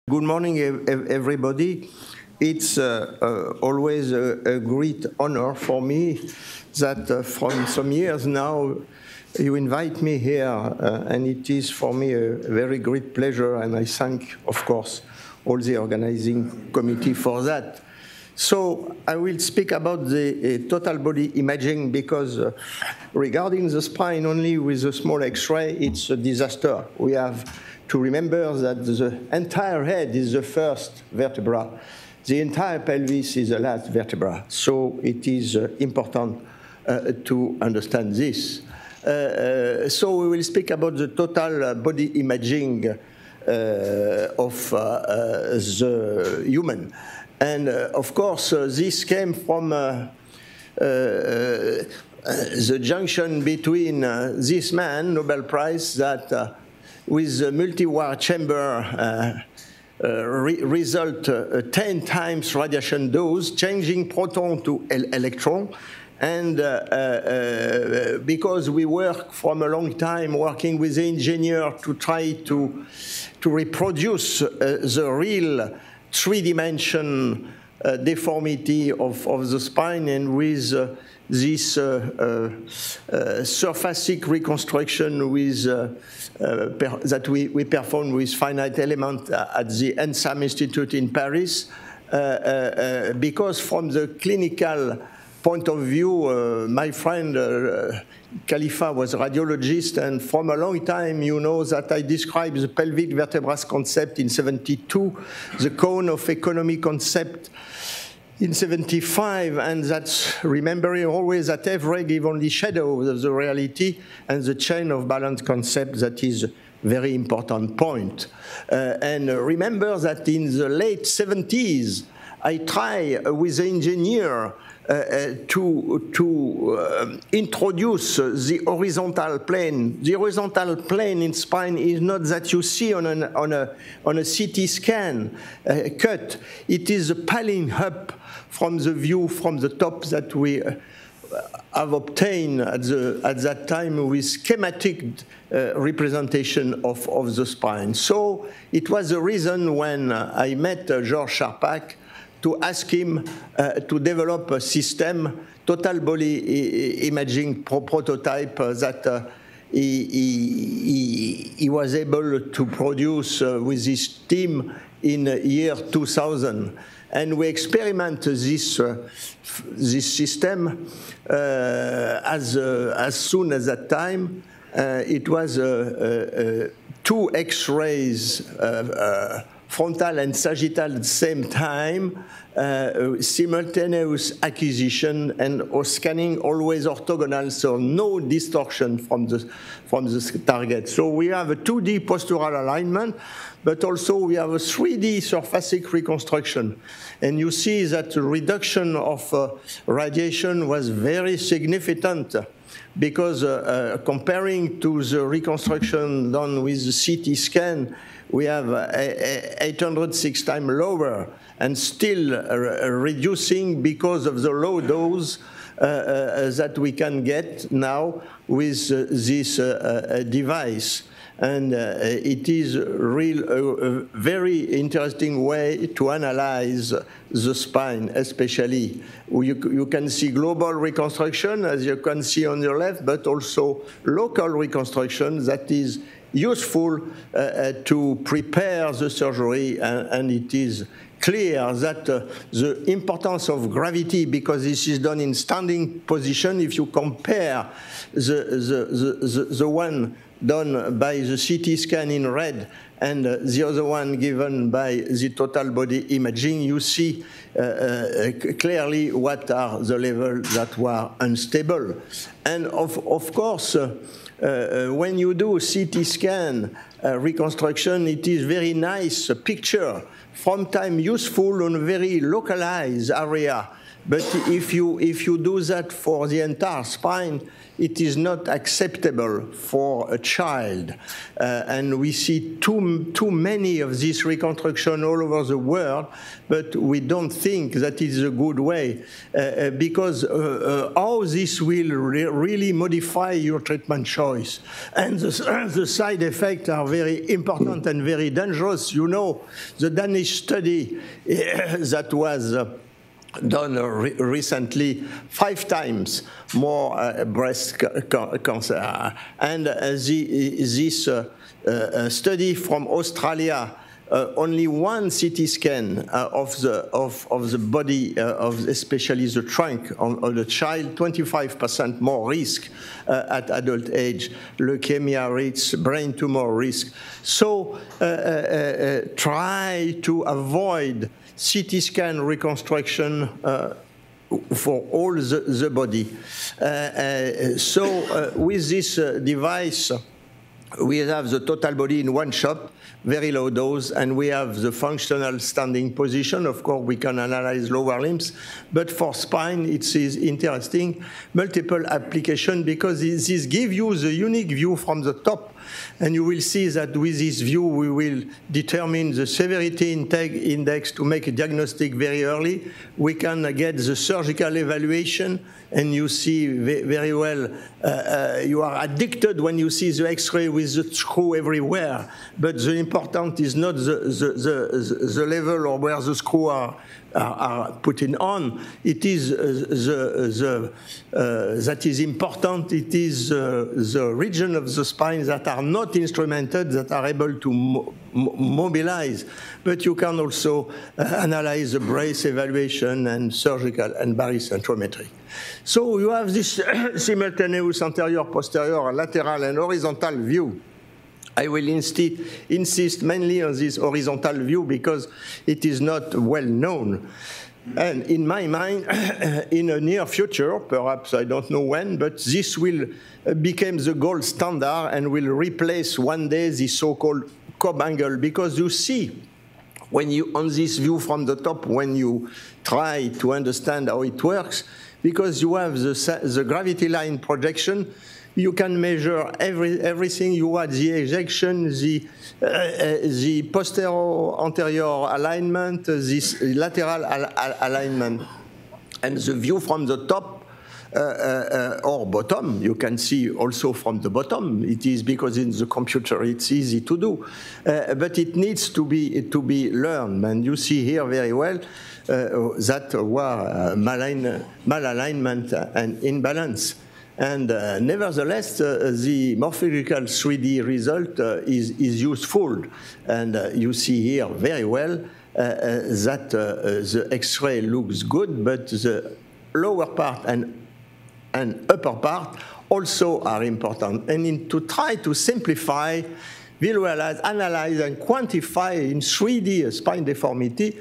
Good morning, everybody. It's always a great honor for me that from some years now you invite me here, and it is for me a very great pleasure, and I thank, of course, all the organizing committee for that. So I will speak about the total body imaging because regarding the spine only with a small X-ray, it's a disaster. We have to remember that the entire head is the first vertebra. The entire pelvis is the last vertebra. So it is important to understand this. So we will speak about the total body imaging of the human. And of course, this came from the junction between this man, Nobel Prize, that with the multi-wire chamber result 10 times radiation dose, changing proton to electron. And because we work from a long time working with the engineer to try to reproduce the real three-dimension deformity of the spine, and with this surfacic reconstruction with that we performed with finite element at the ENSAM Institute in Paris, because from the clinical point of view, my friend Khalifa was a radiologist, and from a long time you know that I described the pelvic vertebrae concept in 72, the cone of economy concept in 75, and that's remembering always that every give only shadow of the reality, and the chain of balance concept that is a very important point. And remember that in the late 70s, I try with the engineer to introduce the horizontal plane. The horizontal plane in spine is not that you see on a CT scan cut. It is a piling up from the view from the top that we have obtained at that time with schematic representation of the spine. So it was the reason when I met Georges Charpak to ask him to develop a system, total body imaging prototype that he was able to produce with his team in year 2000. And we experiment this system as soon as that time. It was two X-rays, frontal and sagittal at the same time, simultaneous acquisition and scanning always orthogonal, so no distortion from the target. So we have a 2D postural alignment, but also we have a 3D surfacic reconstruction. And you see that the reduction of radiation was very significant, because comparing to the reconstruction done with the CT scan, we have 806 times lower, and still reducing because of the low dose that we can get now with this device. And it is a very interesting way to analyze the spine, especially. You can see global reconstruction, as you can see on your left, but also local reconstruction that is useful to prepare the surgery, and it is clear that the importance of gravity, because this is done in standing position, if you compare the one done by the CT scan in red and the other one given by the total body imaging, you see clearly what are the levels that were unstable. And of course, when you do CT scan reconstruction, it is very nice picture, from time useful on a very localized area, But if you do that for the entire spine, it is not acceptable for a child. And we see too many of these reconstruction all over the world, but we don't think that is a good way, because how this will really modify your treatment choice. And the side effects are very important and very dangerous. You know, the Danish study that was done recently, 5 times more breast cancer. And this study from Australia, only one CT scan of the body, especially the trunk of the child, 25% more risk at adult age, leukemia risk, brain tumor risk. So try to avoid CT scan reconstruction for all the body. So with this device, we have the total body in one shot, very low dose, and we have the functional standing position. Of course, we can analyze lower limbs, but for spine, it is interesting, multiple application, because this gives you the unique view from the top, and you will see that with this view, we will determine the severity index to make a diagnostic very early. We can get the surgical evaluation, and you see very well, you are addicted when you see the X-ray with the screw everywhere. But the important is not the level or where the screw are put in on. It is that is important. It is the region of the spine that are not instrumented, that are able to mobilize. But you can also analyze the brace evaluation and surgical and barycentrometry. So you have this simultaneous anterior, posterior, lateral, and horizontal view. I will insist mainly on this horizontal view because it is not well known. And in my mind, in a near future, perhaps I don't know when, but this will become the gold standard and will replace one day the so-called Cobb angle, because you see, when you, on this view from the top, when you try to understand how it works, because you have the gravity line projection, you can measure everything. You add the ejection, the posterior anterior alignment, this lateral alignment, and the view from the top or bottom. You can see also from the bottom. It is because in the computer it's easy to do, but it needs to be learned. And you see here very well that were malalignment and imbalance. And nevertheless, the morphological 3D result is useful. And you see here very well that the X-ray looks good, but the lower part and upper part also are important. And to try to simplify, visualize, analyze, and quantify in 3D spine deformity,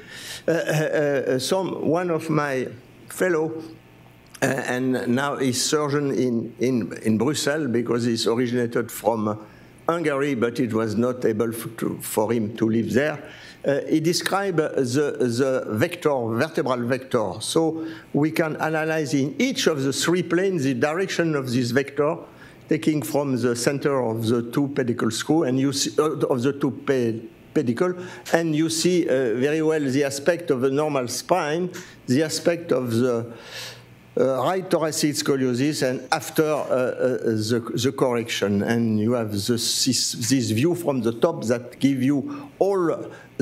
one of my fellow and now he's surgeon in Brussels, because he's originated from Hungary, but it was not able for him to live there. He described the vertebral vector. So we can analyze in each of the 3 planes the direction of this vector, taking from the center of the 2 pedicle screw, and you see, of the 2 pedicle, and you see very well the aspect of the normal spine, the aspect of the right thoracic scoliosis, and after the correction. And you have this view from the top that give you all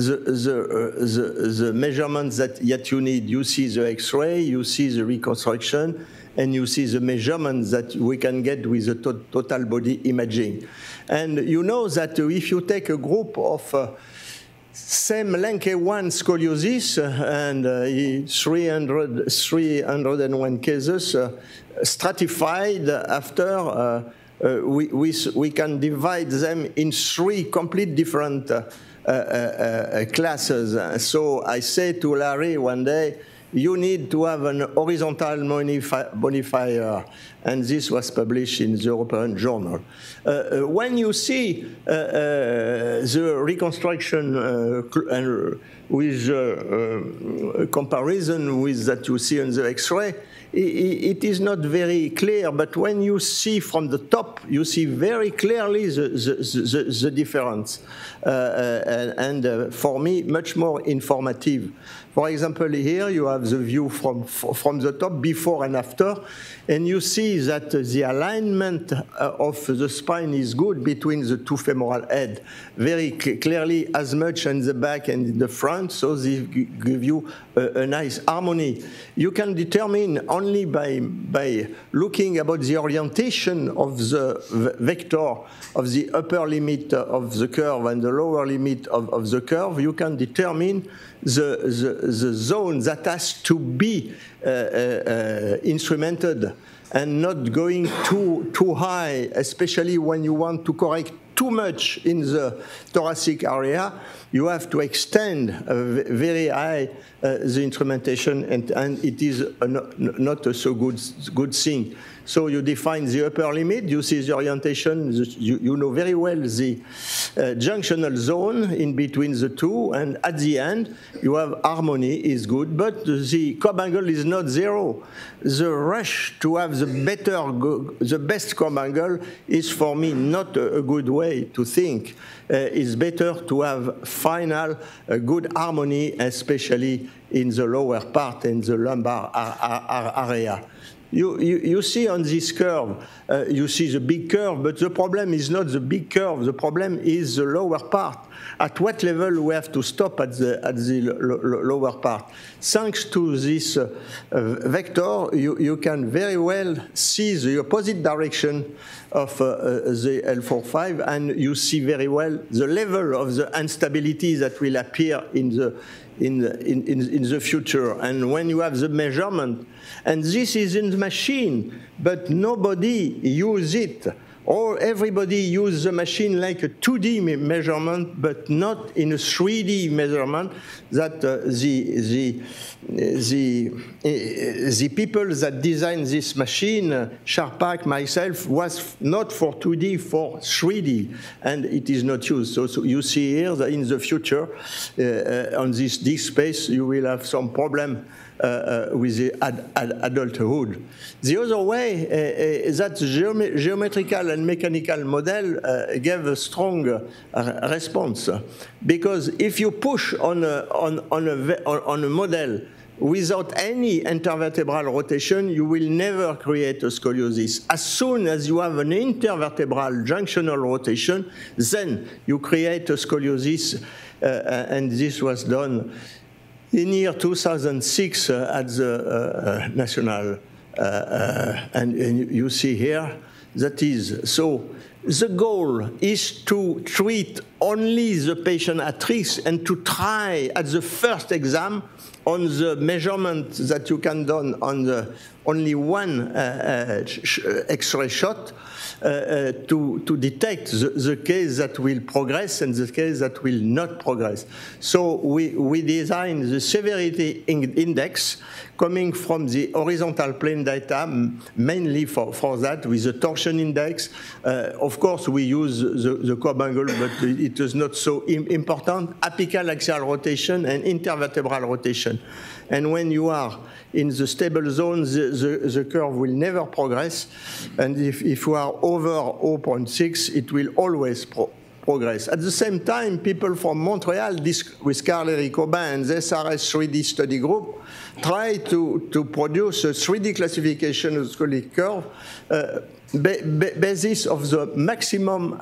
the measurements that you need. You see the X-ray, you see the reconstruction, and you see the measurements that we can get with the total body imaging. And you know that if you take a group of same length A1 scoliosis and 301 cases stratified after, we can divide them in 3 complete different classes. So I say to Larry one day, you need to have an horizontal modifier, and this was published in the European Journal. When you see the reconstruction with comparison with that you see on the X-ray, it is not very clear, but when you see from the top, you see very clearly the difference. And for me, much more informative. For example, here you have the view from the top, before and after, and you see that the alignment of the spine is good between the two femoral heads, very clearly, as much in the back and in the front, so they give you a nice harmony. You can determine only by looking about the orientation of the vector of the upper limit of the curve and the lower limit of the curve, you can determine the zone that has to be instrumented and not going too high, especially when you want to correct too much in the thoracic area. You have to extend very high the instrumentation, and it is not a so good thing. So you define the upper limit, you see the orientation, you know very well the junctional zone in between the two, and at the end you have harmony is good, but the curve angle is not zero. The rush to have the best curve angle is for me not a good way to think. It's better to have final good harmony, especially in the lower part and the lumbar area. You see on this curve, you see the big curve, but the problem is not the big curve, the problem is the lower part. At what level we have to stop at the lower part? Thanks to this vector, you can very well see the opposite direction of the L45, and you see very well the level of the instability that will appear in the future. And when you have the measurement, and this is in the machine, but nobody uses it, or everybody uses the machine like a 2D measurement, but not in a 3D measurement, that the people that designed this machine, Sharpak, myself, was not for 2D, for 3D, and it is not used. So you see here that in the future, on this disk space, you will have some problem with the adulthood. The other way is that the geometrical and mechanical model gave a strong response, because if you push on a model without any intervertebral rotation, you will never create a scoliosis. As soon as you have an intervertebral junctional rotation, then you create a scoliosis, and this was done in year 2006 at the National, and you see here, that is, so the goal is to treat only the patient at risk and to try at the first exam on the measurement that you can do on the only one X-ray shot to detect the case that will progress and the case that will not progress. So we designed the severity index coming from the horizontal plane data, mainly for that, with the torsion index. Of course, we use the curve angle, but it is not so important. Apical axial rotation and intervertebral rotation. And when you are in the stable zone, the curve will never progress. And if you are over 0.6, it will always progress. At the same time, people from Montreal, with Carl Eric Aubin and the SRS 3D study group, try to produce a 3D classification of the scoliotic curve basis of the maximum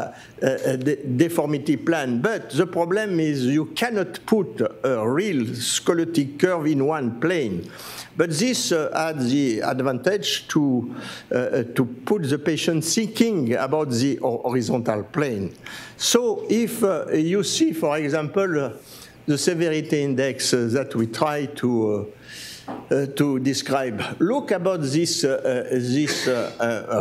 deformity plan. But the problem is you cannot put a real scoliotic curve in one plane. But this had the advantage to put the patient thinking about the horizontal plane. So if you see, for example, the severity index that we try to describe, look about this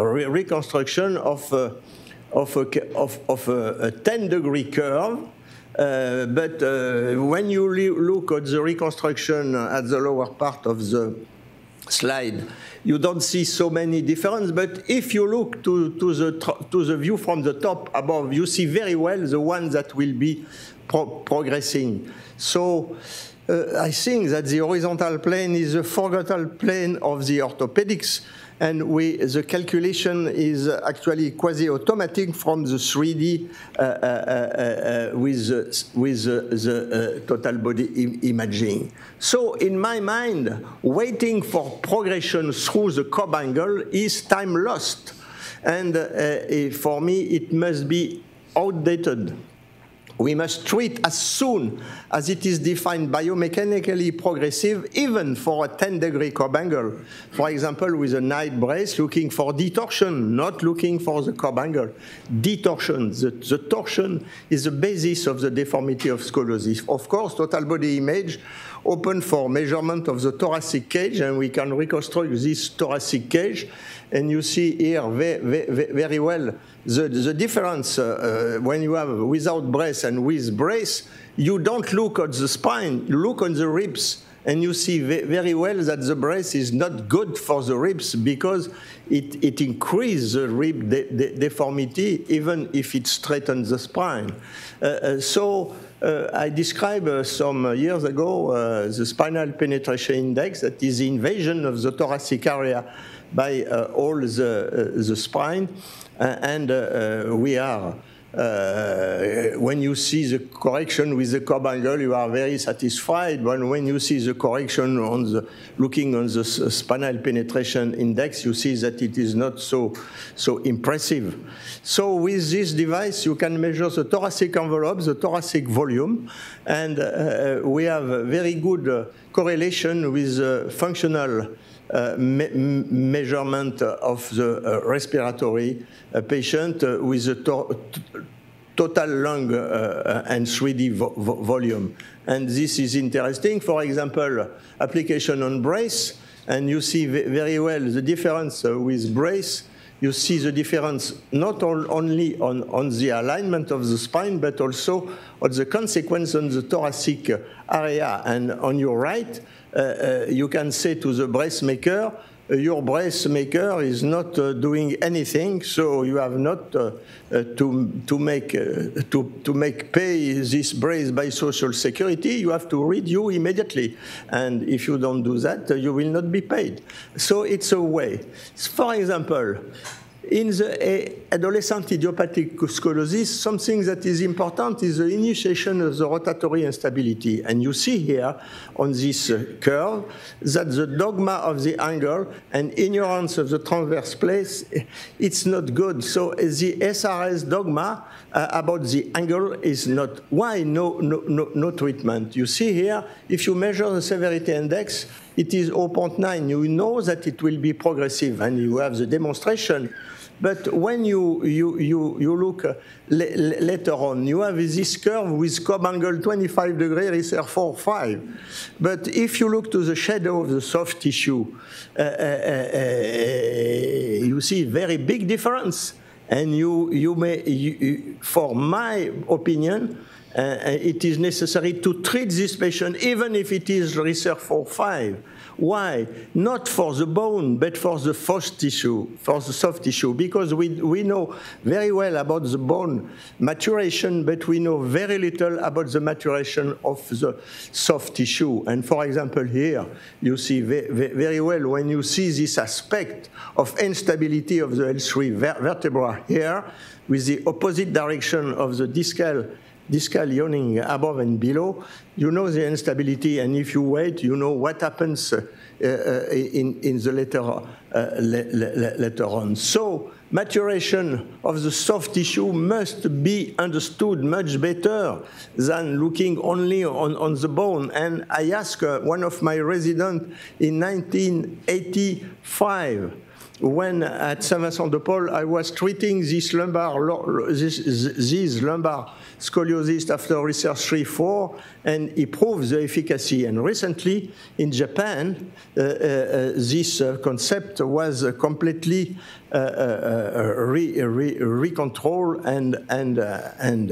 reconstruction of a 10-degree curve But when you look at the reconstruction at the lower part of the slide, you don't see so many differences. But if you look to the view from the top above, you see very well the ones that will be progressing. So I think that the horizontal plane is a forgotten plane of the orthopedics, and the calculation is actually quasi-automatic from the 3D with the total body imaging. So in my mind, waiting for progression through the Cobb angle is time lost. And for me, it must be outdated. We must treat as soon as it is defined biomechanically progressive, even for a 10-degree Cobb angle. For example, with a night brace, looking for detorsion, not looking for the Cobb angle. Detorsion, the torsion is the basis of the deformity of scoliosis. Of course, total body image open for measurement of the thoracic cage, and we can reconstruct this thoracic cage. And you see here very well the difference when you have without brace and with brace. You don't look at the spine, you look on the ribs, and you see very well that the brace is not good for the ribs because it increases the rib deformity even if it straightens the spine. I described some years ago the spinal penetration index, that is the invasion of the thoracic area by all the spine, and we are, when you see the correction with the Cobb angle, you are very satisfied. But when you see the correction on looking on the spinal penetration index, you see that it is not so impressive. So with this device, you can measure the thoracic envelope, the thoracic volume, and we have a very good correlation with functional measurement of the respiratory patient with the total lung and 3D volume. And this is interesting. For example, application on brace, and you see very well the difference with brace. You see the difference not only on the alignment of the spine, but also on the consequence on the thoracic area. And on your right, you can say to the brace maker, your brace maker is not doing anything, so you have not to make pay this brace by Social Security. You have to read you immediately, and if you don't do that, you will not be paid. So it's a way. For example, in the adolescent idiopathic scoliosis, something that is important is the initiation of the rotatory instability. And you see here on this curve that the dogma of the angle and ignorance of the transverse place, it's not good. So the SRS dogma about the angle is not. Why no treatment? You see here, if you measure the severity index, it is 0.9. You know that it will be progressive, and you have the demonstration. But when you look later on, you have this curve with Cobb angle 25 degree, research 4.5. But if you look to the shadow of the soft tissue, you see very big difference. And you may, for my opinion, it is necessary to treat this patient even if it is research 4.5. Why? Not for the bone, but for the soft tissue, because we know very well about the bone maturation, but we know very little about the maturation of the soft tissue. And for example, here, you see very well when you see this aspect of instability of the L3 vertebra here, with the opposite direction of the discal yawning above and below, you know the instability, and if you wait, you know what happens in the later on. So maturation of the soft tissue must be understood much better than looking only on the bone. And I asked one of my residents in 1985, when at Saint-Vincent-de-Paul I was treating this lumbar scoliosis after research 3-4, and it proves the efficacy. And recently in Japan, this concept was completely recontrolled and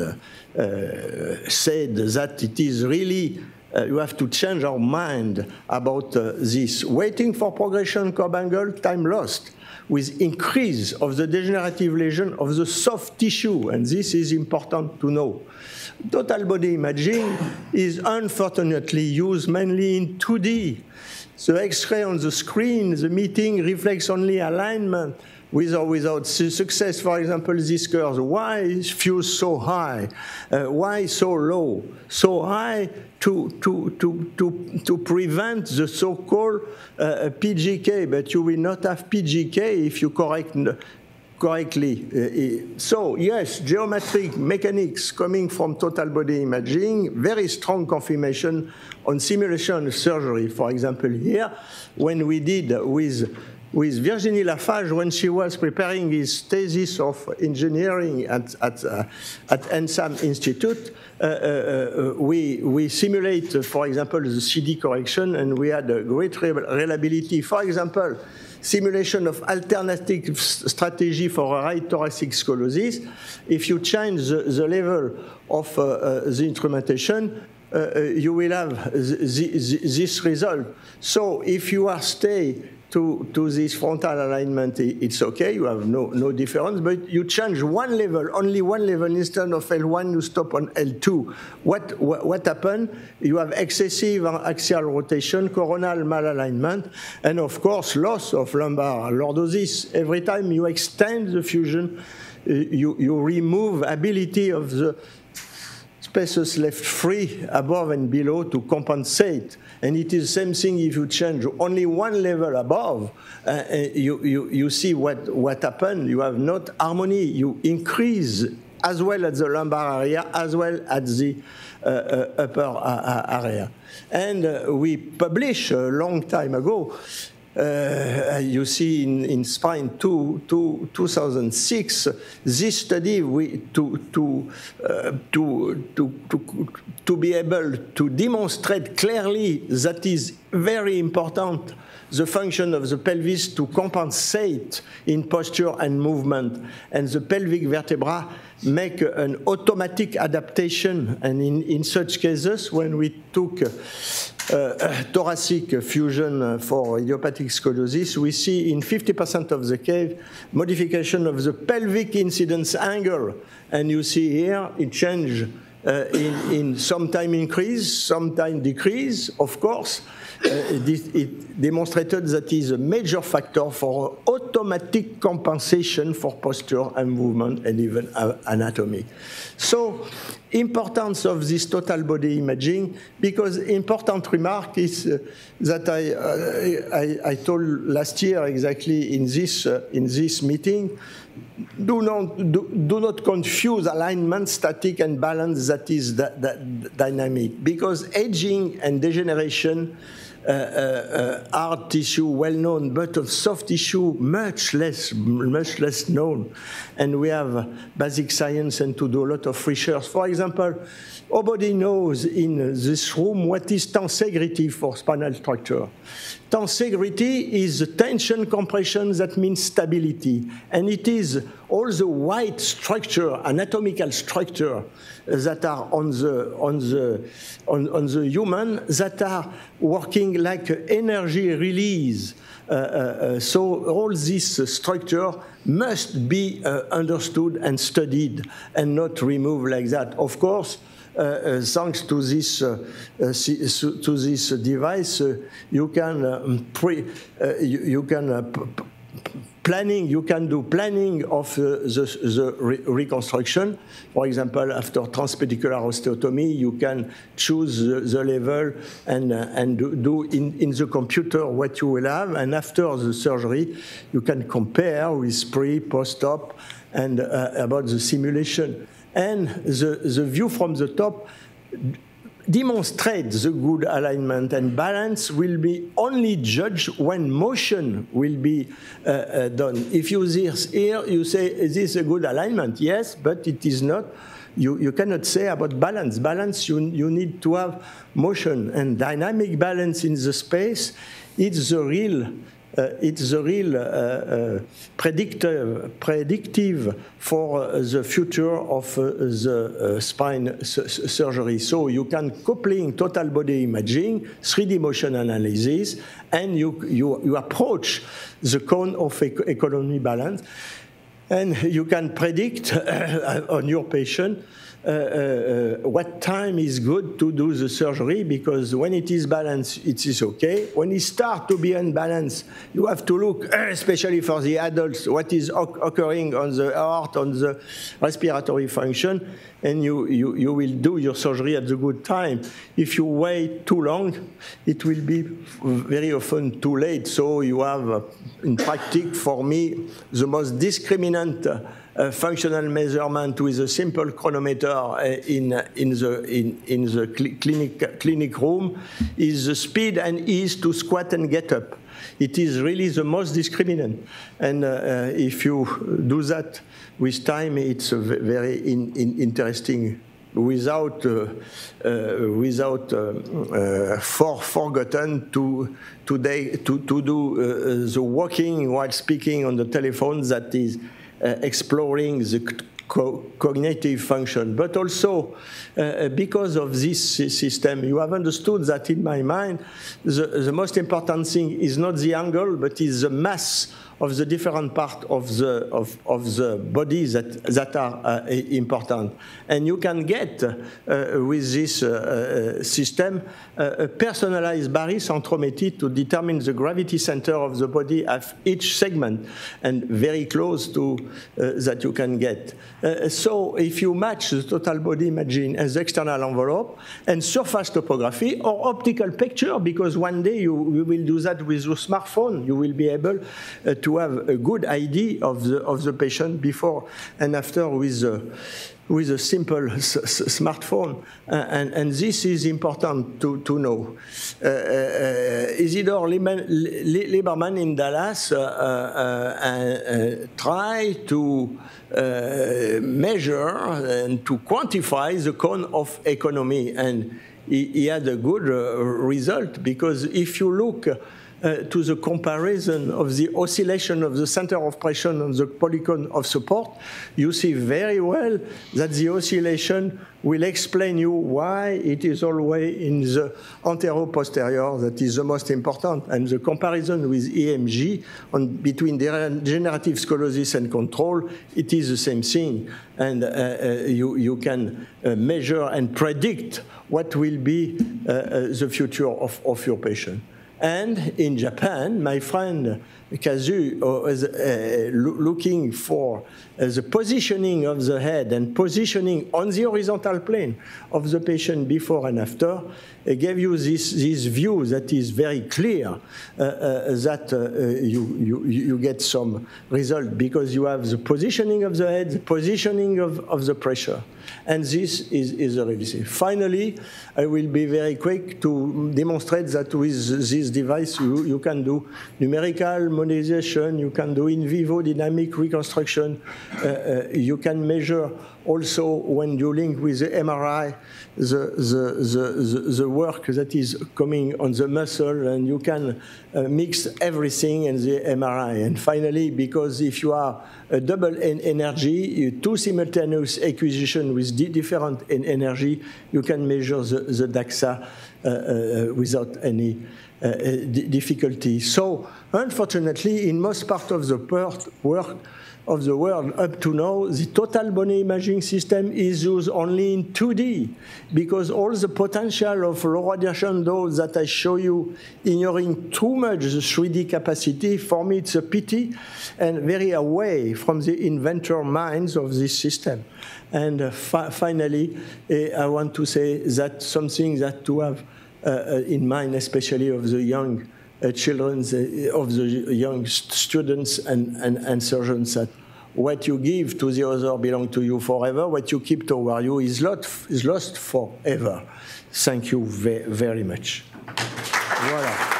said that it is really you have to change our mind about this. Waiting for progression, curb angle, time lost, with increase of the degenerative lesion of the soft tissue, and this is important to know. Total body imaging is unfortunately used mainly in 2D. The X-ray on the screen, the meeting reflects only alignment, with or without success. For example, these curves, why fuse so high? Why so low? So high to prevent the so-called PGK, but you will not have PGK if you correctly. So yes, geometric mechanics coming from total body imaging, very strong confirmation on simulation surgery. For example, here, when we did with Virginie Lafarge, when she was preparing his thesis of engineering at ENSAM Institute, we simulate, for example, the CD correction, and we had a great reliability. For example, simulation of alternative strategy for a right thoracic scoliosis. If you change the level of the instrumentation, you will have this result. So if you are stay to this frontal alignment, it's okay, you have no difference, but you change one level, only one level, instead of L1, you stop on L2. What happened? You have excessive axial rotation, coronal malalignment, and of course, loss of lumbar lordosis. Every time you extend the fusion, you remove ability of the spaces left free above and below to compensate. And it is the same thing if you change only one level above, you see what happened. You have not harmony. You increase as well at the lumbar area, as well at the upper area. And we published a long time ago, you see in Spine 2006, this study to be able to demonstrate clearly that is very important, the function of the pelvis to compensate in posture and movement, and the pelvic vertebra make an automatic adaptation. And in such cases, when we took thoracic fusion for idiopathic scoliosis, we see in 50% of the case modification of the pelvic incidence angle. And you see here it change in sometime increase, sometime decrease, of course. It demonstrated that is a major factor for automatic compensation for posture and movement and even anatomy. So, importance of this total body imaging, because important remark is that I told last year exactly in this meeting. Do not confuse alignment, static, and balance that is dynamic, because aging and degeneration, hard tissue well known, but of soft tissue much less known, and we have basic science and to do a lot of research. For example, nobody knows in this room what is tensegrity for spinal structure. Tensegrity is tension compression, that means stability, and it is all the white structure, anatomical structure that are on the human that are working like energy release. So all this structure must be understood and studied and not removed like that. Of course, thanks to this device, you can you can do planning of the reconstruction. For example, after transpedicular osteotomy, you can choose the level and do in the computer what you will have. And after the surgery, you can compare with pre, post-op, and about the simulation. And the view from the top demonstrate the good alignment and balance will be only judged when motion will be done. If you see here, you say, is this a good alignment? Yes, but it is not. You cannot say about balance. Balance, you need to have motion, and dynamic balance in the space. It's the real predictive for the future of the spine surgery. So you can coupling total body imaging, 3D motion analysis, and you approach the cone of economy balance, and you can predict on your patient what time is good to do the surgery, because when it is balanced, it is okay. When it starts to be unbalanced, you have to look, especially for the adults, what is occurring on the heart, on the respiratory function, and you will do your surgery at the good time. If you wait too long, it will be very often too late. So you have, in practice, for me, the most discriminant functional measurement with a simple chronometer in the clinic room is the speed and ease to squat and get up. It is really the most discriminant. And if you do that with time, it's very interesting. Without forgotten to do the walking while speaking on the telephone, that is exploring the cognitive function. But also, because of this system, you have understood that in my mind, the most important thing is not the angle, but is the mass of the different parts of the body that are important. And you can get, with this system, a personalized barycentrometry to determine the gravity center of the body of each segment, and very close to that you can get. So if you match the total body imaging as the external envelope and surface topography or optical picture, because one day you will do that with your smartphone, you will be able to have a good idea of the patient before and after with a simple smartphone, and this is important to know. Isidore Lieberman in Dallas tried to measure and to quantify the cone of economy, and he had a good result, because if you look to the comparison of the oscillation of the center of pressure on the polygon of support, you see very well that the oscillation will explain you why it is always in the antero-posterior that is the most important. And the comparison with EMG between degenerative scoliosis and control, it is the same thing. And you can measure and predict what will be the future of your patient. And in Japan, my friend Kazu was looking for the positioning of the head and positioning on the horizontal plane of the patient before and after. Gave you this view that is very clear, that you get some result, because you have the positioning of the head, the positioning of the pressure. And this is the real thing. Finally, I will be very quick to demonstrate that with this device you can do numerical modelization, you can do in vivo dynamic reconstruction, you can measure also when you link with the MRI the work that is coming on the muscle, and you can mix everything in the MRI. And finally, because if you are a double energy, two simultaneous acquisition with different energy, you can measure the DAXA without any difficulty. So, unfortunately, in most parts of the world up to now, the total body imaging system is used only in 2D, because all the potential of low radiation dose that I show you, ignoring too much the 3D capacity, for me it's a pity and very away from the inventor minds of this system. And finally, I want to say that something that to have in mind, especially of the young children, of the young students and surgeons that what you give to the other belongs to you forever. What you keep toward you is lost forever. Thank you very much. Voilà.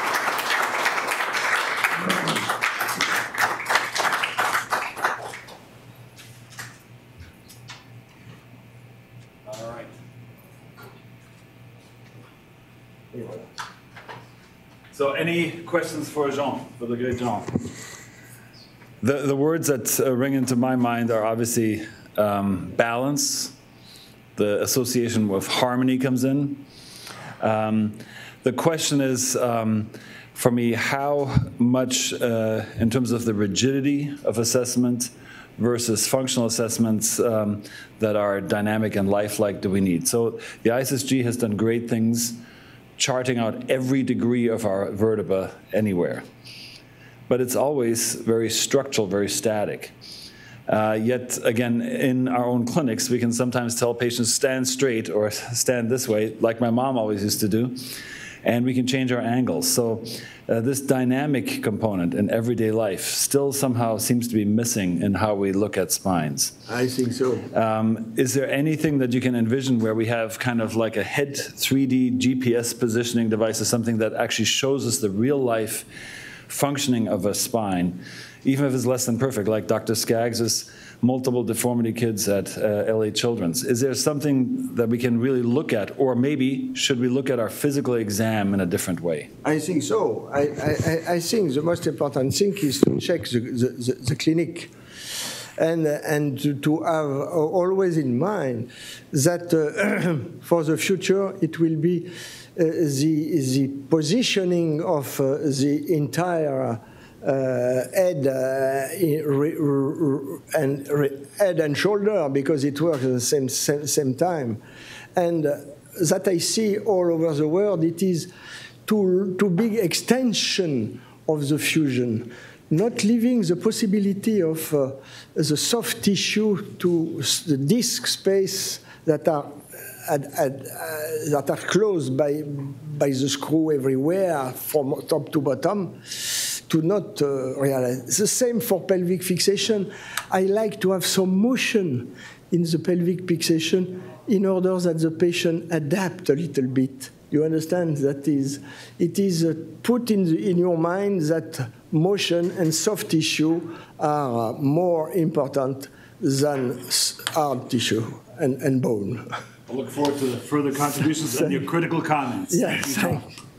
So any questions for Jean, for the great Jean? The words that ring into my mind are obviously balance. The association with harmony comes in. The question is, for me, how much, in terms of the rigidity of assessment versus functional assessments that are dynamic and lifelike, do we need? So the ISSG has done great things, charting out every degree of our vertebra anywhere. But it's always very structural, very static. Yet, again, in our own clinics, we can sometimes tell patients stand straight or stand this way, like my mom always used to do, and we can change our angles. So this dynamic component in everyday life still somehow seems to be missing in how we look at spines. I think so. Is there anything that you can envision where we have kind of like a head 3D GPS positioning device or something that actually shows us the real life functioning of a spine, even if it's less than perfect, like Dr. Skaggs' multiple deformity kids at LA Children's? Is there something that we can really look at, or maybe should we look at our physical exam in a different way? I think so. I think the most important thing is to check the clinic and to have always in mind that for the future it will be the positioning of the entire head and shoulder, because it works at the same time. And that I see all over the world, it is too big extension of the fusion, not leaving the possibility of the soft tissue to the disc space that are closed by the screw everywhere from top to bottom, to not realize. The same for pelvic fixation. I like to have some motion in the pelvic fixation in order that the patient adapt a little bit. You understand? That is, it is put in your mind that motion and soft tissue are more important than hard tissue and bone. I look forward to further contributions and your critical comments. Yes.